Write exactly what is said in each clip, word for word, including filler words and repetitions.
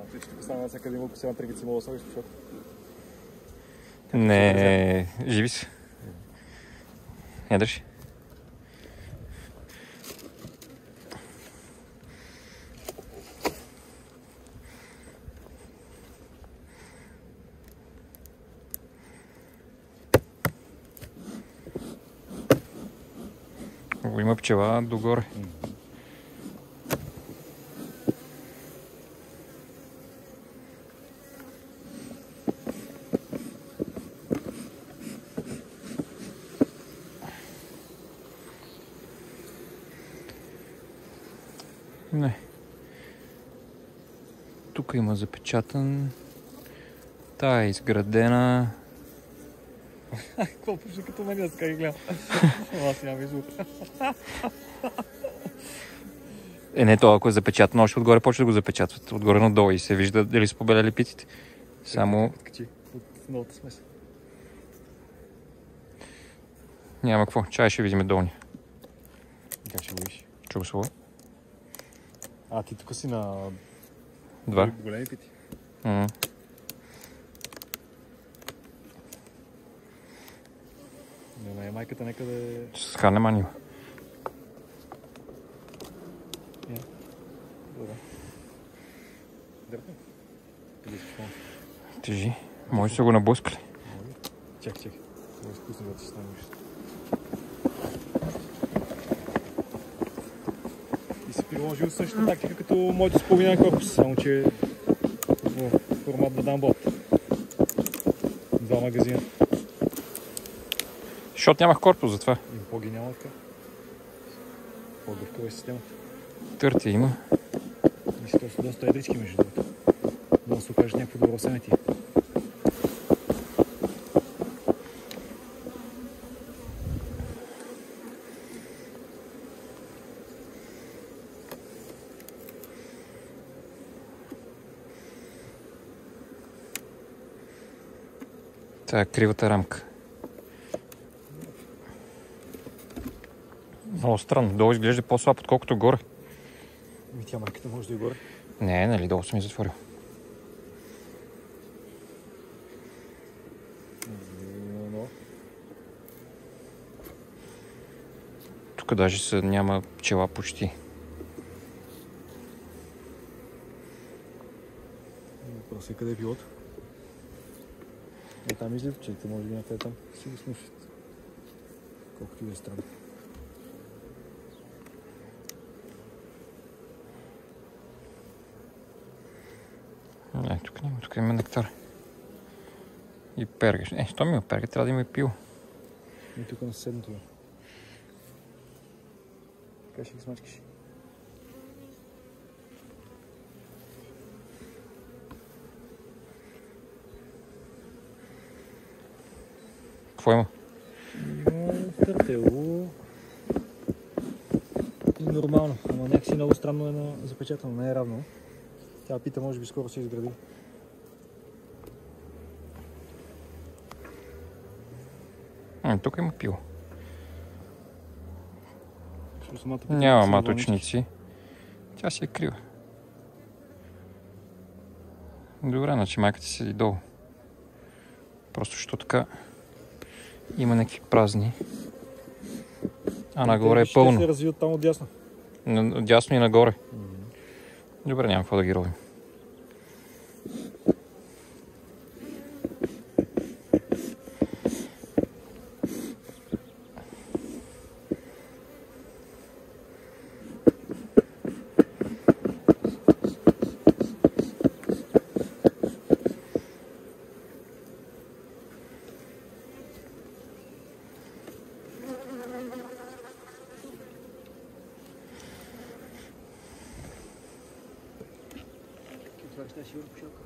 Ще поставя всяка един лук, сега тригите си мога да сложиш, защото... Не, живи си. Ядреш. Има пчела догоре. Не. Тук има запечатан. Та е изградена. Какво пише като мен, аз как гледам? Аз нямам звук. Е, не, това ако е запечатано, още отгоре почва да го запечатват. Отгоре надолу и се вижда дали са побеляли питите. Само... Откачи от новата смес. Няма какво. Чай ще видим долния. Как ще го видиш? Че го слова? А, ти тук си на... Два. Големи пити. М. Не, не, майката нека да е... С Ханеман има. Добре. Дърпа. Къде си шпон? Тежи. Може да го наблъскали. Чакай, чакай. Много изкусно да ти стане вижда. И си приложил същата тактика като моето споминан корпус, само че в формат на дамбот. Два магазина. Защото нямах корпус за това. И по-ги няма така. По-гъвкава е системата. Търти има. Мисля, че са доста едрички между другото. Да се окажеш някакво добро семети. Това е кривата рамка. Много странно. Долу изглежда по-слаб, отколкото горе. Ми тя марката може да и горе. Не, нали, долу съм и затворил. Но... Тук даже са, няма пчела почти. Въпросът е къде е пилото? Е, там излив пчелите, може би някъде там си го слушат. Колкото и да е странно. Не, тук няма, тук има нектар. И пергаш. Е, що ми има перга, трябва да има и пил. И тук на съседното. Така ще ги смачкаш. Какво има? Има търтело. И нормално, ама някакси много странно е на запечатано, не е равно. Тя пита, може би скоро се изгради. А, тук има пил. Самата Няма маточници. Тя си е крива. Добре, значи майката си седи долу. Просто защото така има някакви празни. А нагоре е пълно. Те се развиват там отдясно. Дясно и нагоре. Mm-hmm. Добре, няма какво да ги ровим. Това ще сигурно пчелка.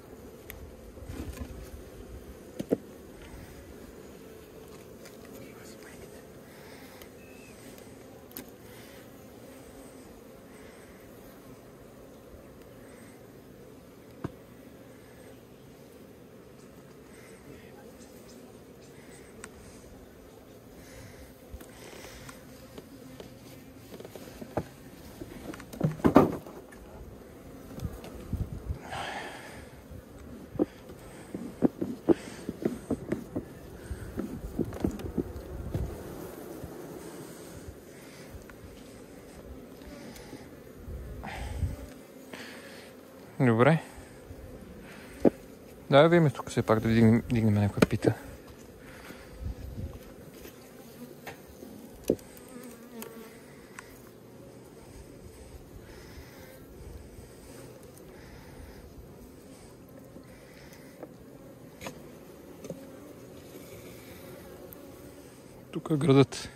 Добре. Да, видим тук все пак да дигнем, дигнем някаква пита. Тук е градът.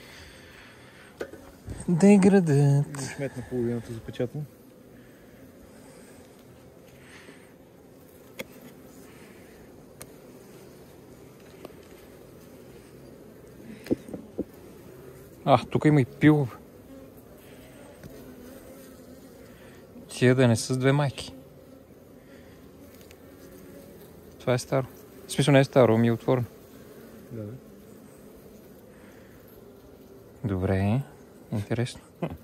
Де е градът? Сметна половината запечатан. А, тук има и пилове. Тия да не са с две майки. Това е старо. В смисъл не е старо, ми е отворено. Да, да. Добре, интересно.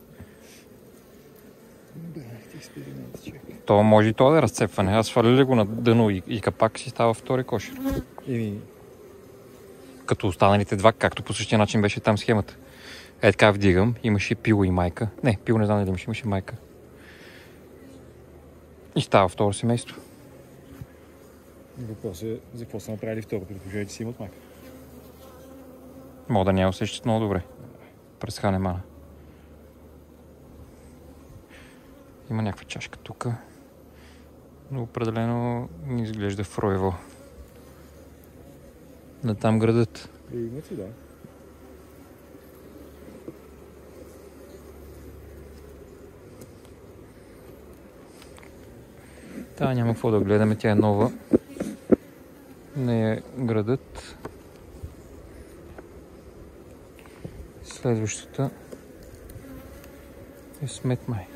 Бахте експеримент, човек. То може и то да е разцепване. Аз сваля ли го на дъно и, и капак си става втори кошер. Еми, Като останалите два, както по същия начин беше там схемата. Е така вдигам, имаше пило и майка. Не, пило не знам дали имаше, имаше майка. И става второ семейство. въпрос е за какво са направили второ, при положение, че си имат майка. Мога да няма усещат много добре. През Ханемана. Има някаква чашка тук. Но определено не изглежда фроево. Да там градът. И имат си, да. Та няма какво да гледаме, тя е нова. Не е градът. Следващата е Смет май.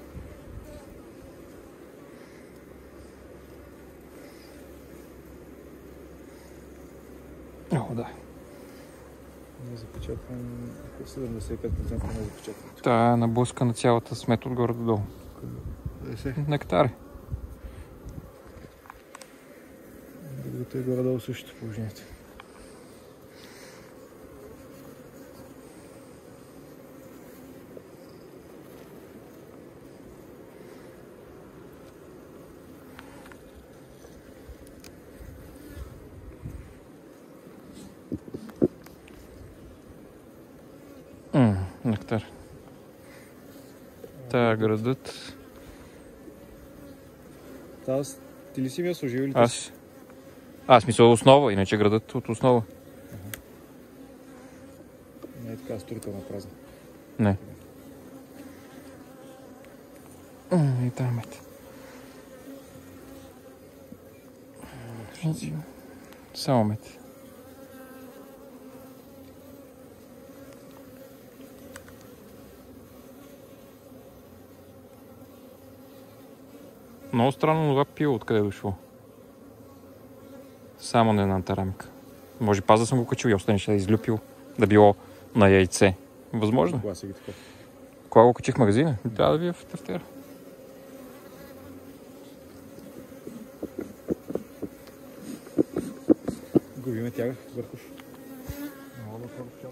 О, да. Не запечатвам седемдесет и пет процента не запечатвам. Та е наблъска на цялата Смет отгоре до долу. Нектари. Другото е горе-долу същото положението. М, нектар. Та е градът. Аз ти ли си ми я служил или ти си? Аз. Аз мисля основа, иначе градът от основа. Не е така строителна празна. Не. М, и там е. Само мет. Много странно това пило, откъде е дошло. Само на едната рамка. Може паз да съм го качил и още не ще да излюпил да било на яйце. Възможно. Кога си ги такова? Кога го качих в магазина? Трябва да ви е в тефтера. Губиме тягах, върхуш. Много да се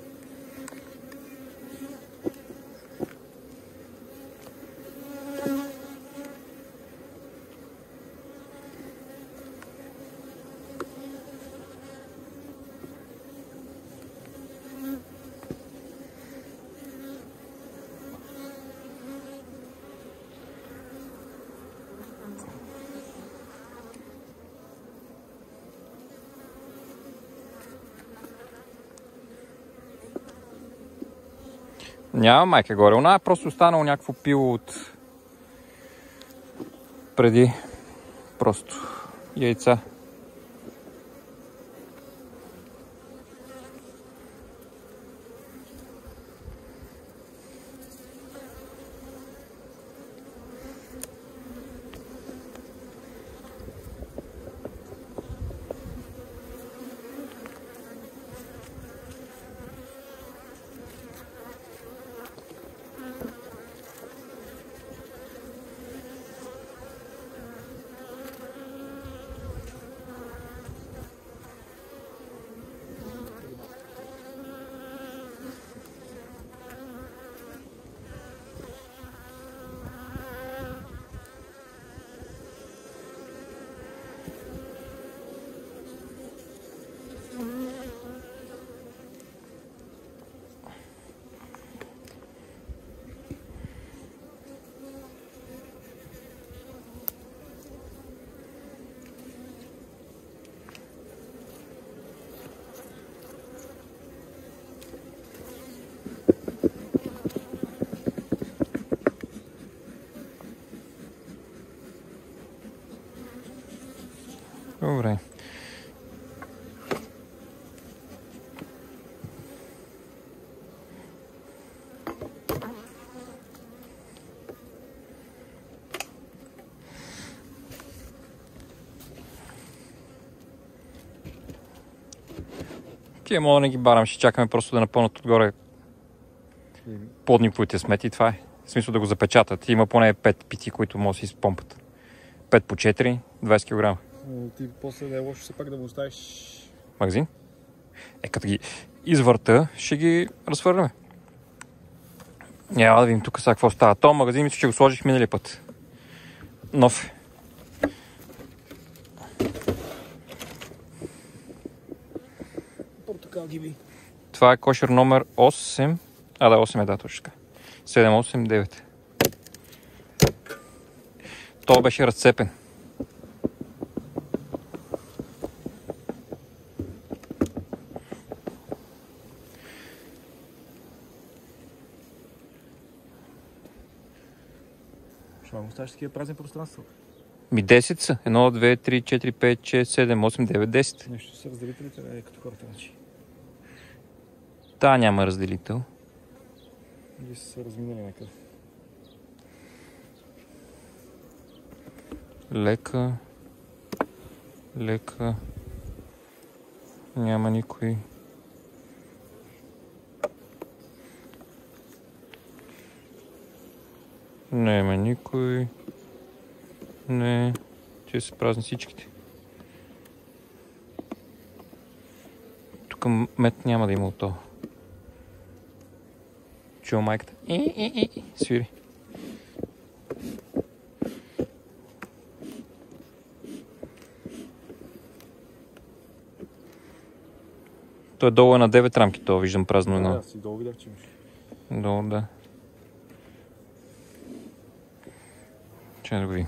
Няма майка горе. Она е просто останало някакво пило от преди просто яйца. Тия мога да не ги барам, ще чакаме просто да напълнат отгоре подниковите смети и това е. В смисъл да го запечатат. Има поне пет пити, които може да си изпомпат. пет по четири, двайсет килограма. Ти после да е лошо все пак да го оставиш... Магазин? Е, като ги извърта, ще ги разхвърляме. Няма да видим тук сега какво става. То магазин мисля, че го сложих миналия път. Нов. Портокал гиби. Това е кошер номер осем. А, да, осем е, да, точно така. седем, осем, девет. То беше разцепен. Ще му оставиш такива празни пространства? Ми десет са. едно, две, три, четири, пет, шест, седем, осем, девет, десет. Нещо са разделителите, е като хората, значи. Та няма разделител. Или са се разминали някъде. Лека. Лека. Няма никой. Няма никой. Не. Те са празни всичките. Тук мет няма да има от това. Чува майката. И, и, и. Свири. Той долу е на девет рамки, това виждам празно едно. Да, си долу видях, че имаш. Долу, да. Чай да го видим.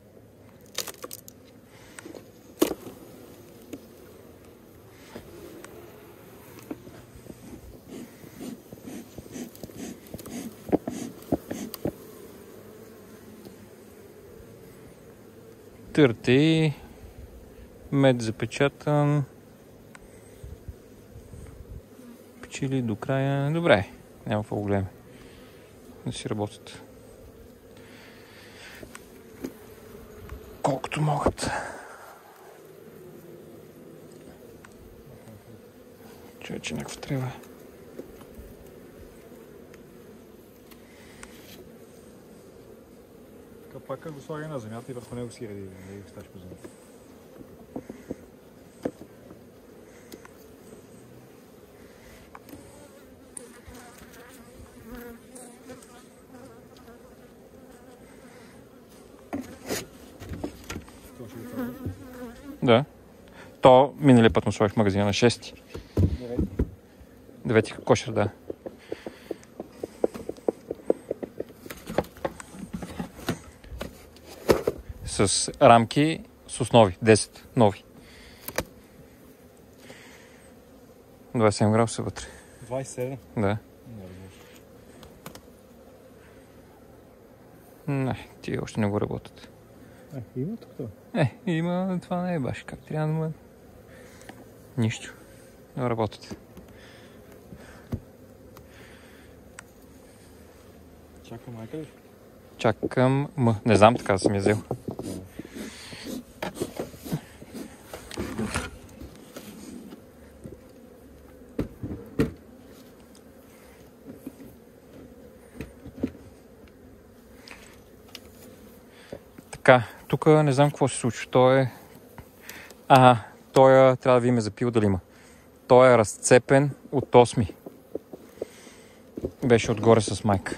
Търти. Мед запечатан. Печили до края. Добре. Няма какво го гледаме. Да си работят. Колкото могат. Човече, някакво трябва. Капака го слага на земята и върху него си реди да ги ставиш по земята. Да. То миналия път му сложих в магазина на шести. Девети кошер, да. С рамки с основи. десет нови. двайсет и седем градуса вътре. двайсет и седем? Да. Не, Не, тия още не го работят. Е, има тук това. Е, има, това не е баш как трябва да му... Нищо. Не работят. Чакам майка ли? Чакам М. Не знам, така да съм я взел. Така, тук не знам какво се случва. Той е... Ага, той трябва да видим запил дали има. Той е разцепен от осми. Беше отгоре с майка.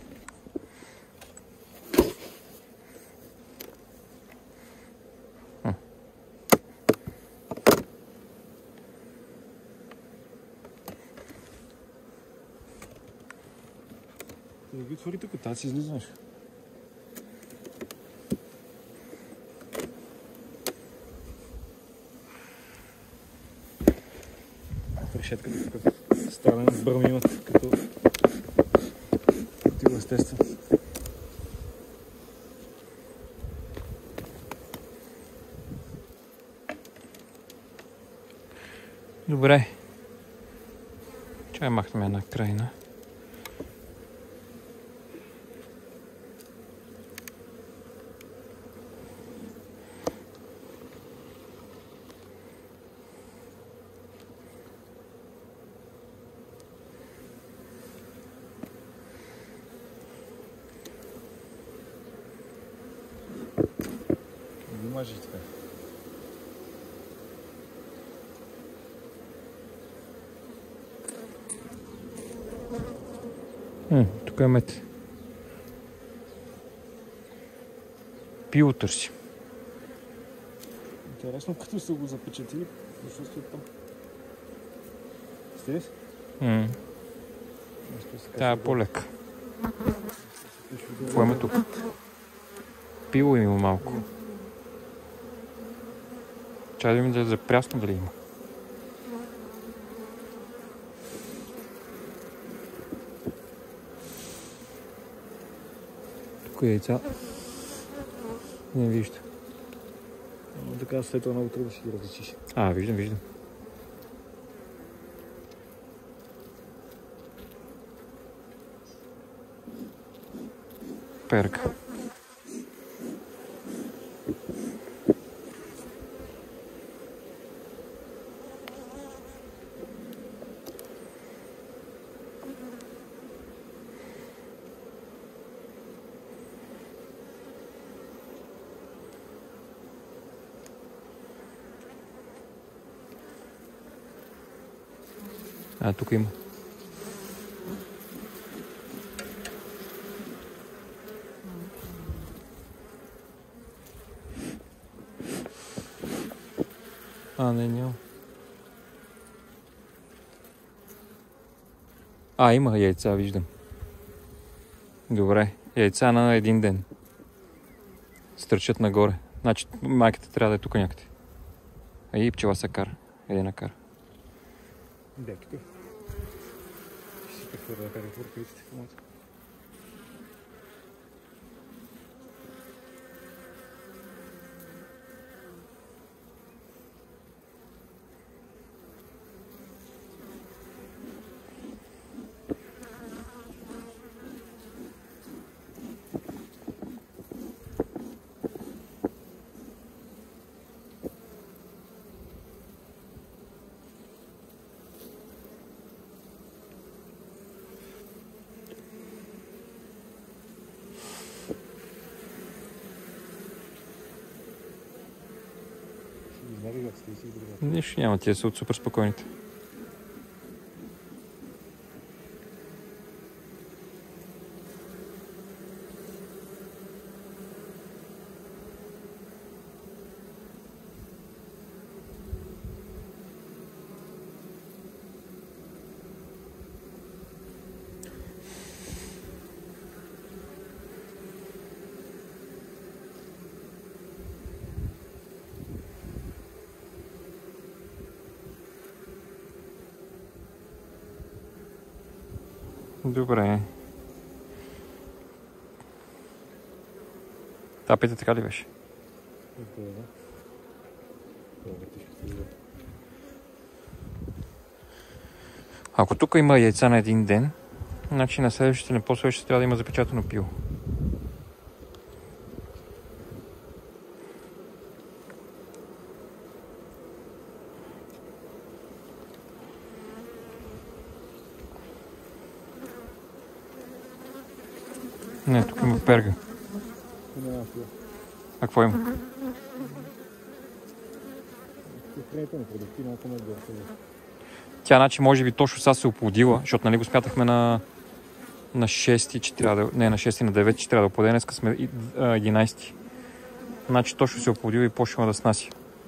Ти да ги отвори тук, тази си излизаш. Решетката тук странен бърм имат, като противо естествено. Добре. Чай махнем една крайна. Мажи така. М, тук е мед. Пиво търси. Интересно, като са го запечатили, защо стои там? Стига? М. Тя е по-лека. Какво има тук? Пиво има малко. Чай да ми да запрясно дали има. Тук е яйца. Не вижда. Но така след това много трудно ще ги различиш. А, виждам, виждам. Перка. А, тук има. А, не, няма. А, има яйца, виждам. Добре. Яйца на един ден. Стърчат нагоре. Значи майката трябва да е тук някъде. А и пчела се кара. Еде на кара. Да, тук. Ще си прехвърля да карам ръкавиците в момента. Нищо няма, тия са от супер спокойните. Добре. Та пита така ли беше? Ако тук има яйца на един ден, значи на следващите, на по-следващите трябва да има запечатано пиво. Не, тук има перга. А какво има? Тя, значи, може би точно сега се оплодила, защото нали го смятахме на, на шести, че трябва да... Не, на шести, на девети, че трябва да опладе. Днеска сме единайсети. Значи точно се оплодила и почнала да снася.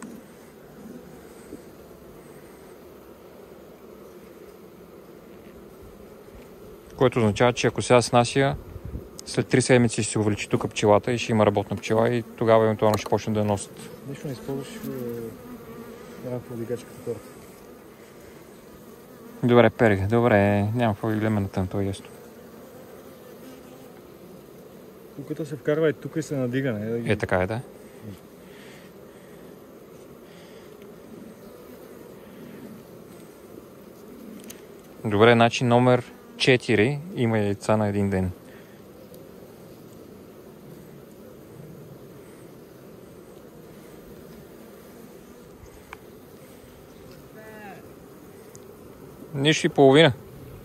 Което означава, че ако сега снася, след три седмици ще се увеличи тук пчелата и ще има работна пчела и тогава евентуално ще почне да я носят. Нищо не използваш една повдигачката торта. Добре, перга, добре, няма какво да гледаме на тъм, това е ясно. Тук като се вкарва и тук и се надига, не? Да ги... Е, така е, да. Добре, значи номер четири има яйца на един ден. Нищо и половина.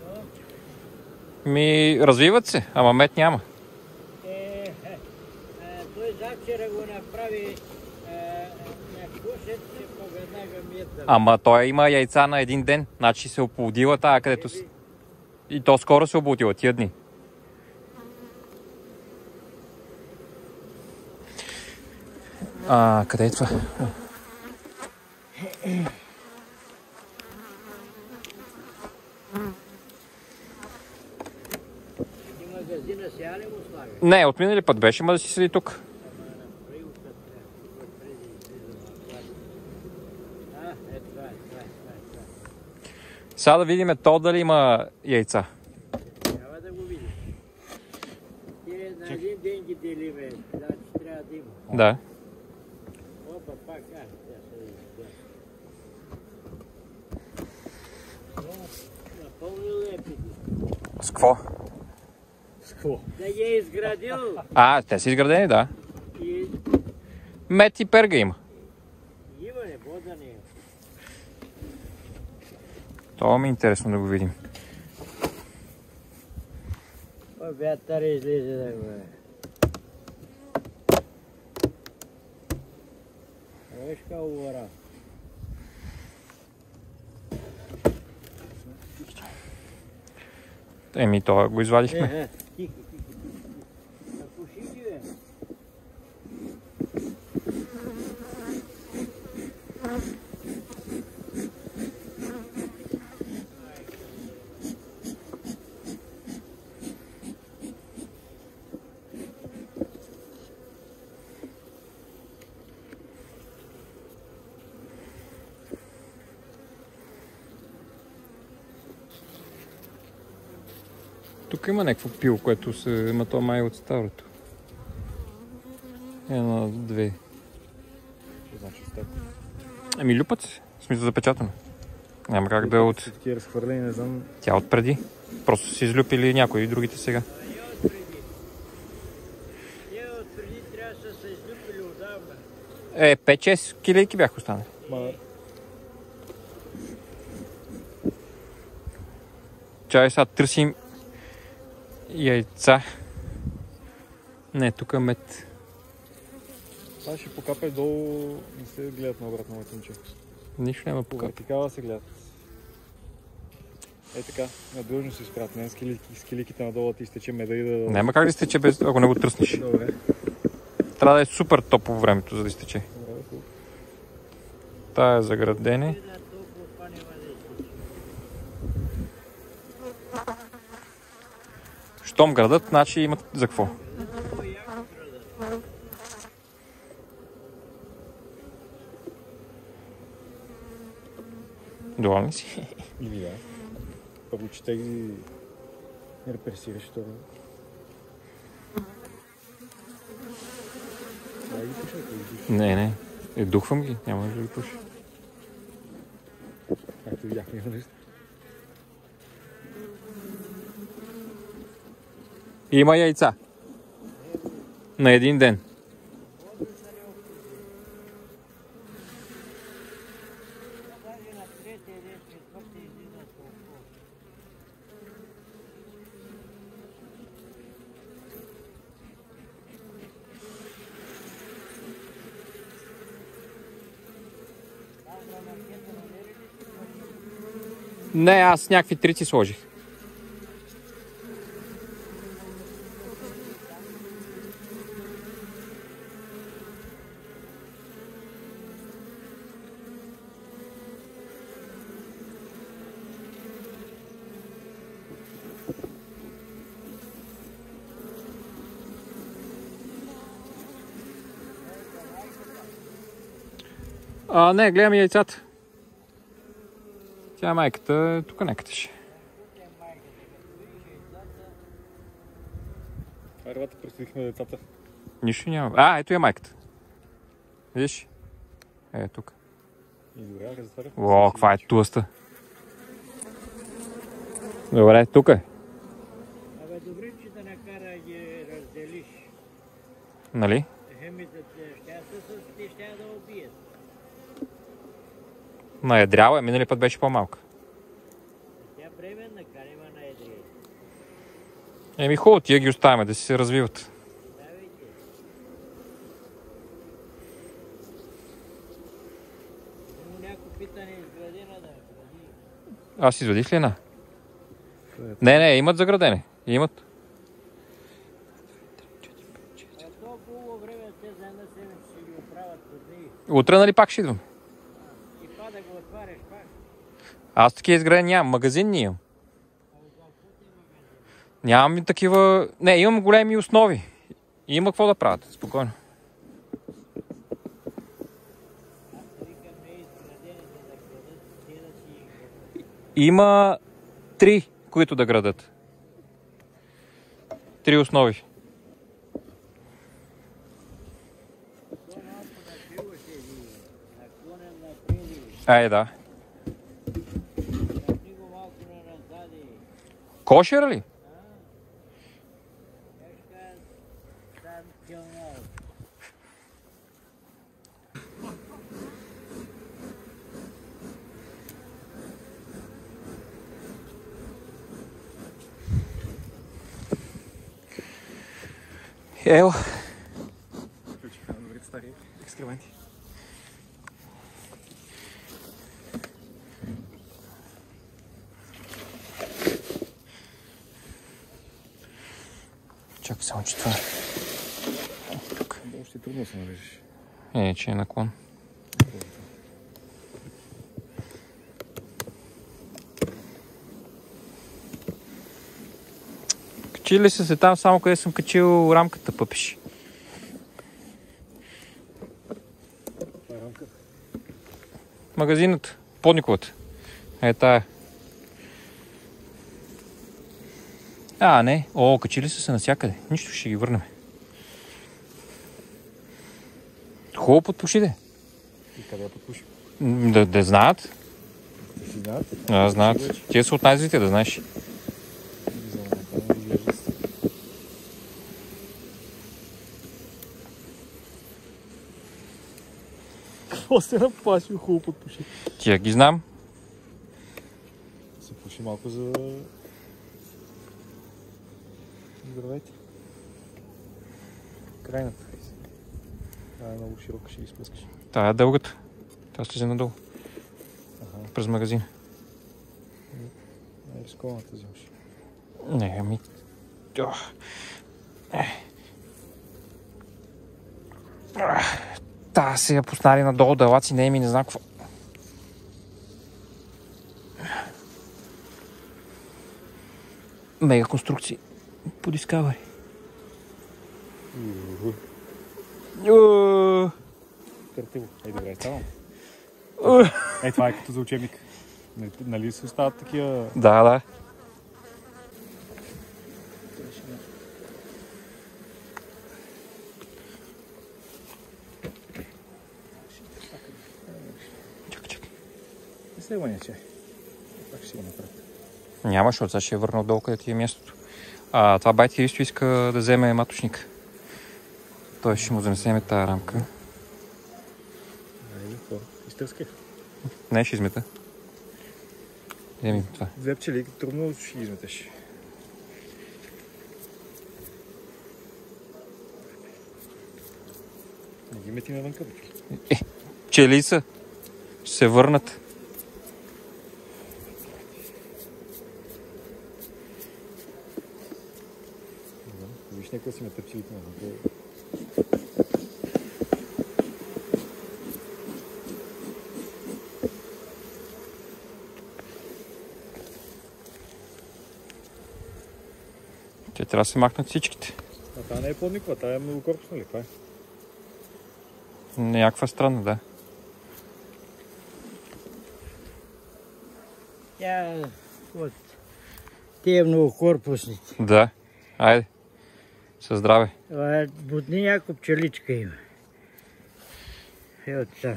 Ми, развиват се, ама мед няма. Е, е, е, той завчера го направи на кушет, че поведнага мед да... Ама той има яйца на един ден, значи се оплодила тая, където си. И то скоро се оплодила, тия дни. А, къде е това? И магазина сега ли му слага? Не, от минали път беше, ма да си седи тук. А, е това, е това, е това, е това. Сега да видим то дали има яйца. Трябва да го видиш. Ти на един ден ги делиме, значи трябва да има. Да. Опа, пак, а, тя се види. Напълнил е пити. С какво? С какво? Да ги е изградил А, те са изградени, да. и Мед и перга има. има не, вода не е. Това ми е интересно да го видим. О, вятър излезе да го е. Виж ка увора. Еми, това го извадихме. Е, е, тихо, тихо, тихо. Напуши ги, бе. Тук има някакво пило, което се има то май от старото. Едно, две. Що значи с теб? Ами люпат се, в смисъл запечатано. Няма как да е от... Такива разхвърлени, не знам. Тя от преди. Просто си излюпили някои и другите сега. Ние отпреди. Ние отпреди трябва да са се излюпили отдавна. Е, пет-шест килийки бях останали. Ма, Чай сега търсим яйца. Не, тук е мед. това ще покапай долу, не се гледат на обратно латинче. Нищо няма По покапа. вертикала се гледат. Е така, надлъжно се изправят. Не с килики- с киликите надолу ти изтече меда и да... Няма как да изтече без, ако не го тръснеш. Добре. Трябва да е супер топло времето, за да изтече. Добре, хубаво. Тая е заградене. Да, толкова това няма да изтича. Щом градът, значи имат за какво. Много яко града. Доволни си? Или да. Първо, че те ги не репресираш, второ. Да, ги пуша, ако ги пуша. Не, не. Е, духвам ги, няма да ги пуша. Както видяхме, нали? Има яйца. На един ден. Даже на третия ден, четвъртия излиза толкова. Аз на маркета намери ли си? Не, аз някакви трици сложих. А, не, гледам яйцата. Тя е майката, тук някъде ще. Арвата представихме децата. Нищо няма. А, ето е майката. Виж? Е, тук. И добре, ако затваря. О, каква е тлъста. Добре, тук е. Абе, добре, че да накара да ги разделиш. Нали? Хемитът ще се ти ще да убият. Наедряла е, минали път беше по-малка. Тя бременна, канема на едрие. Еми хубаво, тия ги оставяме да си се развиват. Давайте. Има някакво питане изградена да гради. Аз извадих ли една? Не, не, имат заградени. Имат. А то хубаво време те за една седмица ще ги оправят под нея. Утре нали пак ще идвам? И па да го отваряш пак. Аз такива изградени нямам. Магазин не имам. Нямам и такива... Не, имам големи основи. Има какво да правят. Спокойно. Аз викам не изградените да градат, те да си ги градат. Има три, които да градат. Три основи. То малко на криво ще ви наклонен напреди. Ай, да. Напни го малко на назади. Кошер ли? Как ще кажа, сам килнал. Ево. Включиха на добрите стари екскременти. Чакай само, че това Още трудно се навиждаш. е, че е наклон. Качили са се там, само къде съм качил рамката, пъпиш. Това е рамка. Магазинът, подниковата. Е, тая. А, не. О, качили са се навсякъде. Нищо, ще ги върнем. Хубаво подпушите. И къде я подпуши? Да, да знаят. Да си знаят. Да, знаят. Тия са от най-звите, да знаеш. Какво се напаши, хубаво подпуши. Тия ги знам. Се пуши малко за... Здравейте. Крайната. Това е много широка, ще ги спускаш. Тая е дългата. Тя слиза надолу. Ага. През магазина. Не, рискованата взимаш. Не, ами... Ох. Е. Ах, Та се я пуснали надолу да лаци, не ми не знам какво. Мега конструкции по Discovery. Uh. Картило. Ей, добре, ставам. Ей, това е като за учебник. Нали- Нали се остават такива... Да, да. Чакай, чакай. Не се гоня, че. Пак ще го направя. Няма, защото сега ще я върна отдолу, къде ти е мястото. А това байти Христо иска да вземе маточник. Той ще му занесеме тая рамка. Айде, какво? Изтърсках. Не, ще измета. Вземи това. Две пчели, трудно ще ги изметеш. Не ги мети навънка, бе. Е, пчели са. Ще се върнат. Виж, нека си мета пчелите навънка. Те трябва да се махнат всичките. А тази не е плодникова, тази е многокорпусна ли? Това е? Някаква странна, да. Тя от тия многокорпусните. Да. Айде. Със здраве. Будни някаква пчеличка има. Е от та.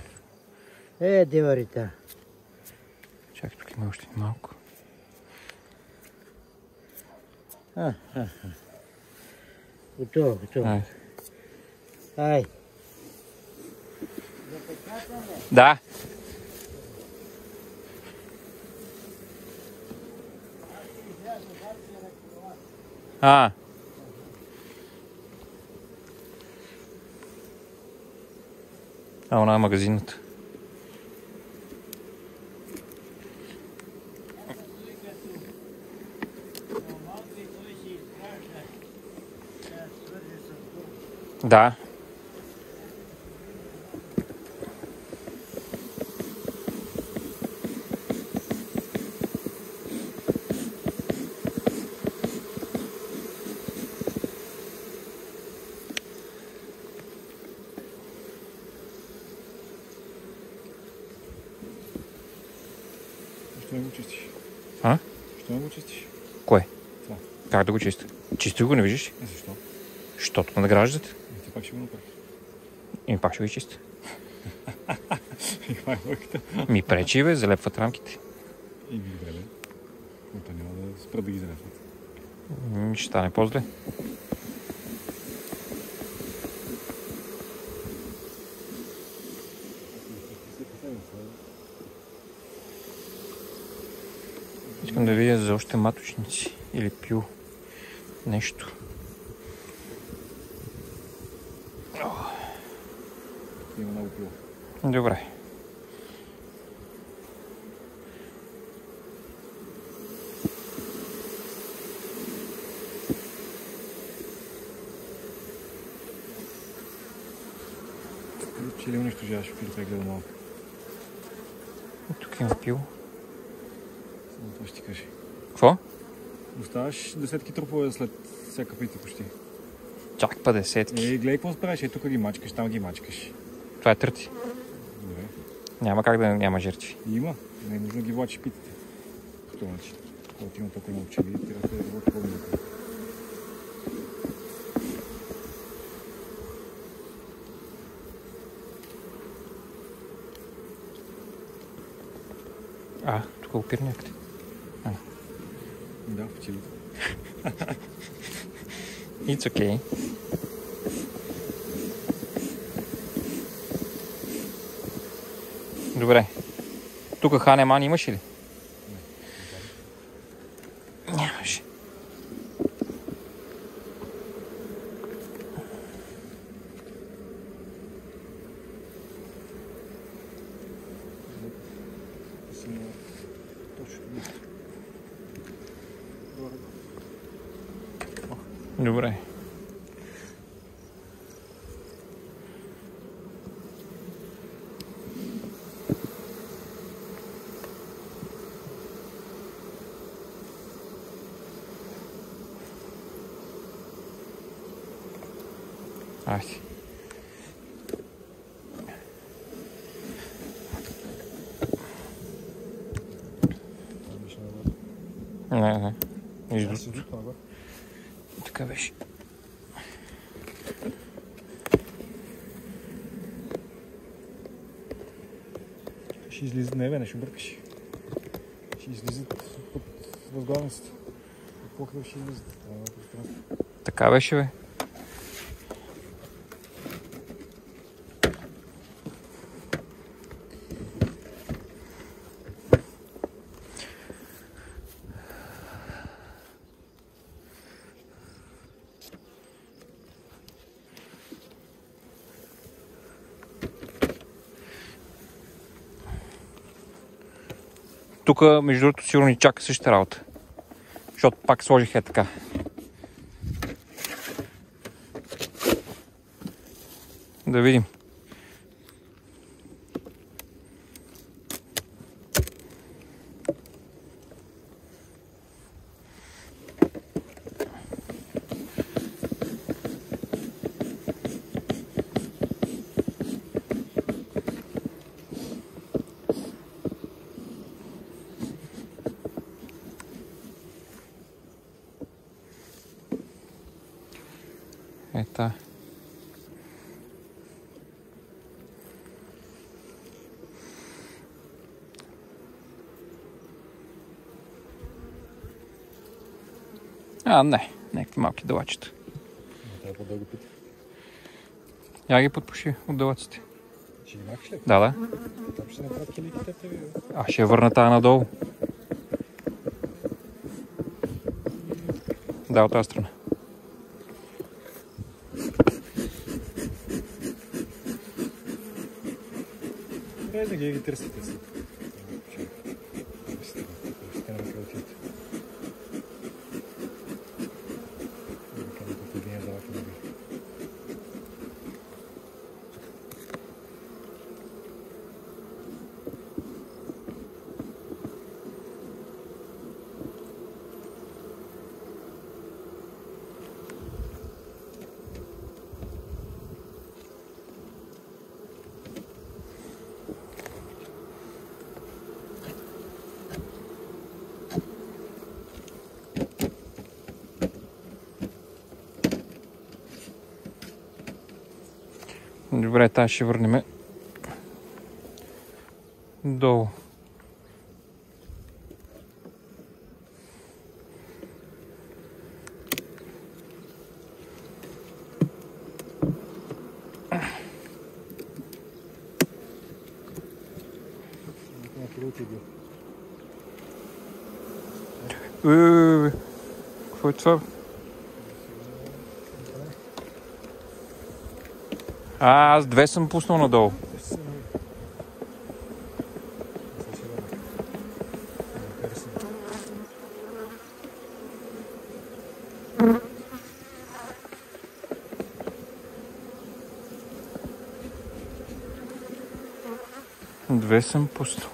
Е, деварита. Чакай, тук има още малко. А, а, а. Готово, готово. Айде. Ай. Да. А. А, она е магазинът. Да. Що не го чистиш? А? Що не го чистиш? Кое? Това. Как да го чисти? Чисти го, не виждаш ли? А защо? Щото ме награждат. И ти пак ще го направиш. И пак ще го чисти. И каква е логиката? Ми пречи, бе, залепват рамките. И ви добре, бе. Но то няма да спрат да ги залепват. М, Ще стане по-зле. Искам да видя за още маточници или пил нещо. Има много пиво. Добре. Че ли унищожаваш пило, как гледа малко? Тук има пил. Само това ще ти кажа. Какво? Оставаш десетки трупове след всяка пита почти. Чак па десетки. Е, гледай какво справиш. Е, тук ги мачкаш, там ги мачкаш. Това е търти. Добре. Няма как да няма жертви. Има. Не е нужно да ги влачиш питите. По този начин. Когато има толкова много пчели, трябва да работи по-много. А, тук опир някъде. Да, пчелите. It's okay. Добре. Тук Ханеман имаш ли? Нямаше. Добре. Айде. Не, не. Издут. Така беше. Ще излизат, не бе, не ще бъркаш. Ще излизат под възглавницата. От покрива ще излизат. Това е пространство. Така беше, бе. Тук, между другото, сигурно ни чака същата работа. Защото пак сложих е така. Да видим. Ета. А, не. Някакви малки дълачета. Това по-дълго питах. Я ги подпуши от дълъците. Ще ги махаш ли? Да, да. Там ще направят киликите ви. А ще я върна тази надолу. Да, от тази страна. Добре, да ги ги търсите си. Ще не отидете. Добре, тази ще върнем долу. Ууу, какво е това? А, аз две съм пуснал надолу. Две съм пуснал.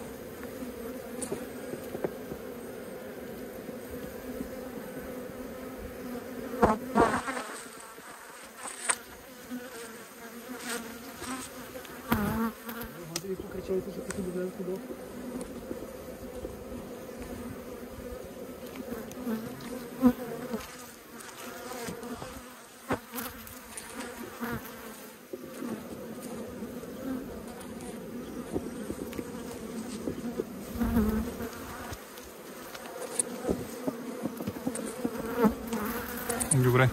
Добре.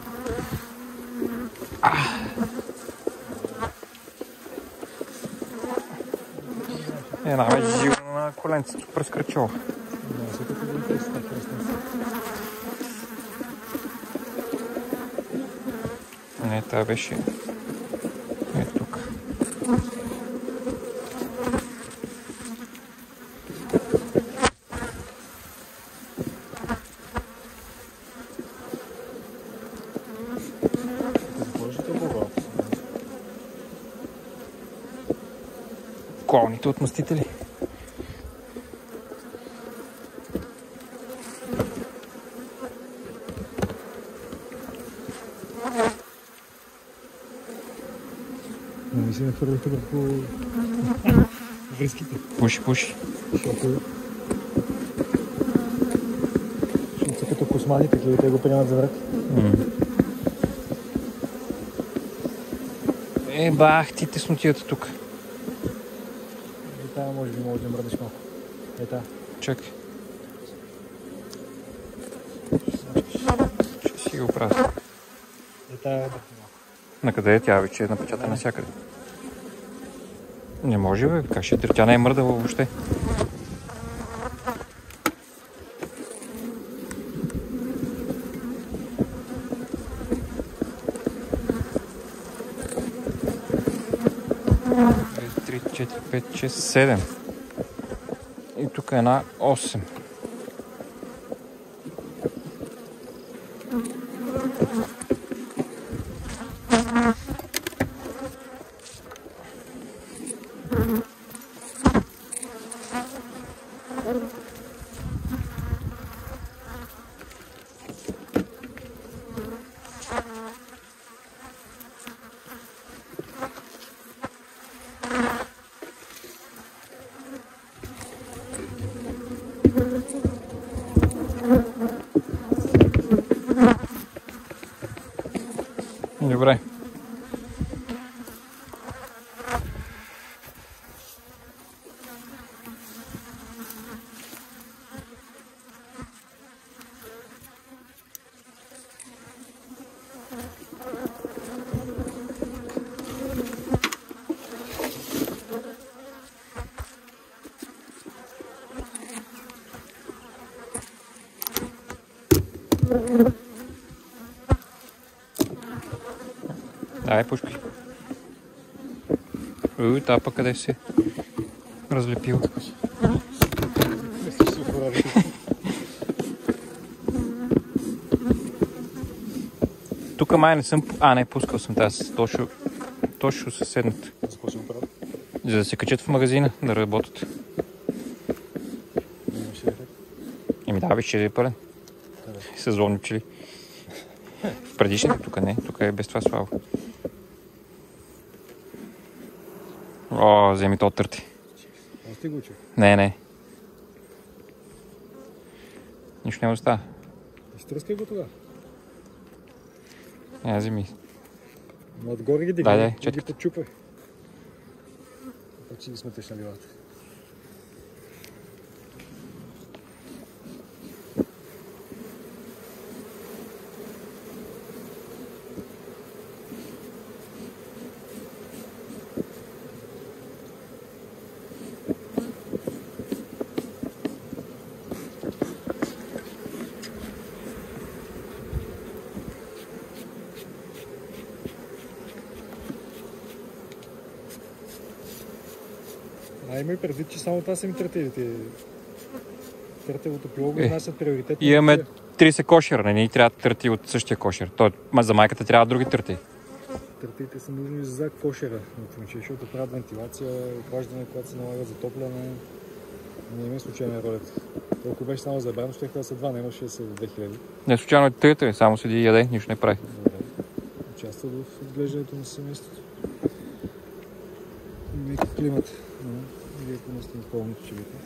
Една вече живо на коленцето прескръчила. Не, това беше е тук. Колните отмъстители. Не ми се не хвърляха върху връзките. Пуши, пуши. Защото Защото са като космани, такива те го приемат за враг. Е, бах, ти теснотията тук. И тая може би може да мръдиш малко. Е тая. Чакай. Ще си го правя. Е тая да малко. Накъде е тя вече? Е напечатана навсякъде. Не може, бе. Как ще тя не е мърдала въобще. три, четири, пет, шест, седем. И тук е една осем. Добре. Дай, пушкай. Уй, та пък къде си разлепил. Тук май не съм... А, не, пускал съм тази. Точно, точно се седнат. За да се качат в магазина, да работят. Еми да, виж, че е пълен. Сезонни пчели. В предишните тук не, тук е без това слабо. О, вземи то търти. Още го учил. Не, не. Нищо няма да става. Изтръскай го тогава. Не, вземи. Но отгоре ги Дай, дай, дигай, четката. ги подчупай. Пак си ги сметеш на ливата. А има и предвид, че само това са ми третелите. Третелото пило го Е, внасят приоритет. Имаме трийсет кошера, не ни трябва търти от същия кошер. Той, ма за майката трябва други търти. Търтите са нужни за кошера, защото правят вентилация, охлаждане, когато се налага затопляне. Не има случайна ролята. Толкова беше само за ебано, ще да са два, не имаше да са две хиляди. Не случайно е трите, само седи и яде, нищо не прави. Участват в отглеждането на семейството. Нека климат. Вие поместим пълното пчелите.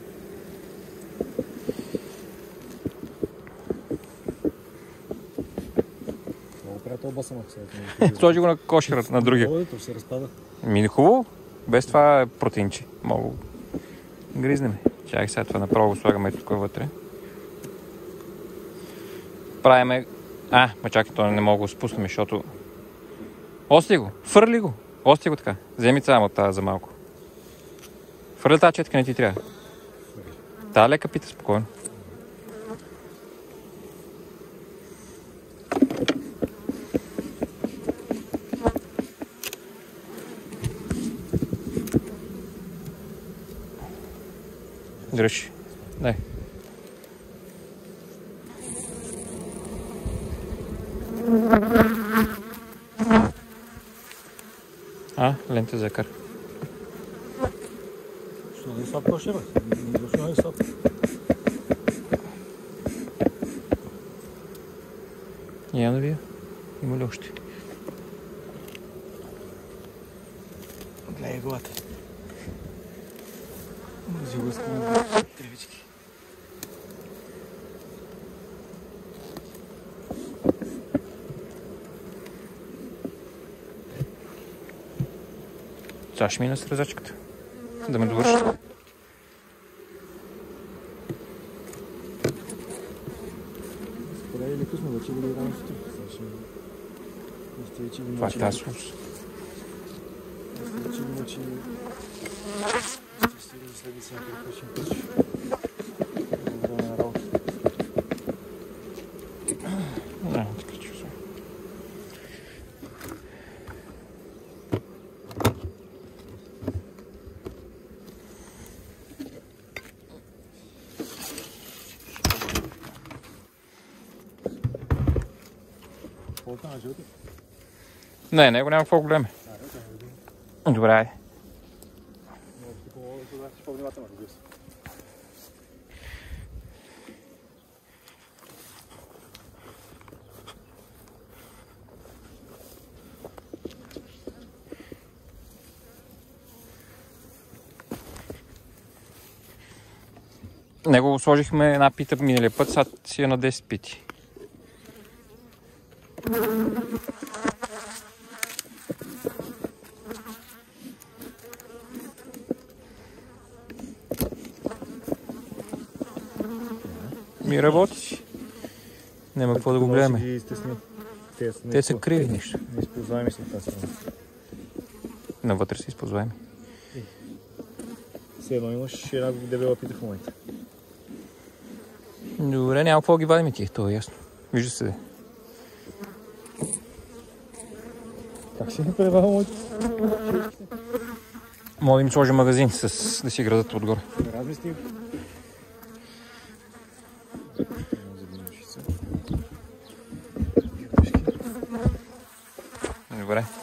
Много правят обаса на сега. Сложи го на кошера, на другия. Много се разпада. Ми хубаво, без това е протеинче. Много гризнем. Чакай сега това направо го слагаме тук вътре. Правиме... А, ма чакай, то не мога да го спуснем, защото... Ости го, фърли го. Ости го така. Вземи само от тази за малко. Фърли тази четка, не ти трябва. Та лека пита спокойно. Дръжи. Дай. А, лента за кар. Що не е слаб кошер, бе? Защо не е слаб? Няма да вия. Има ли още? Гледай главата. Зилъска тревички. Сега ще мина с ръзачката. Да ме довърши. Скоро или късно, вече го рано сутрин. Ще вече го Това е мъчи. тази слус. Ще вече го мъчи. Ще си го следи сега прекъщен пъч. Време на работа. Не, така чувствам. Колко на жълти? Не, него няма какво големе. Добре, айде. Това си по-внимателно, разбира се. Него сложихме една пита миналия път, сега си е на десет пити. Ми работи си. Няма какво да го гледаме. Те са криви нищо. Неизползваеми са тази страна. Навътре са използваеми. Все едно имаш една дебела пита в момента. Добре, няма какво да ги вадим тих, това е ясно. Вижда се. Как си направил моите? Мога да им сложи магазин с да си градат отгоре. Размислим. Добре.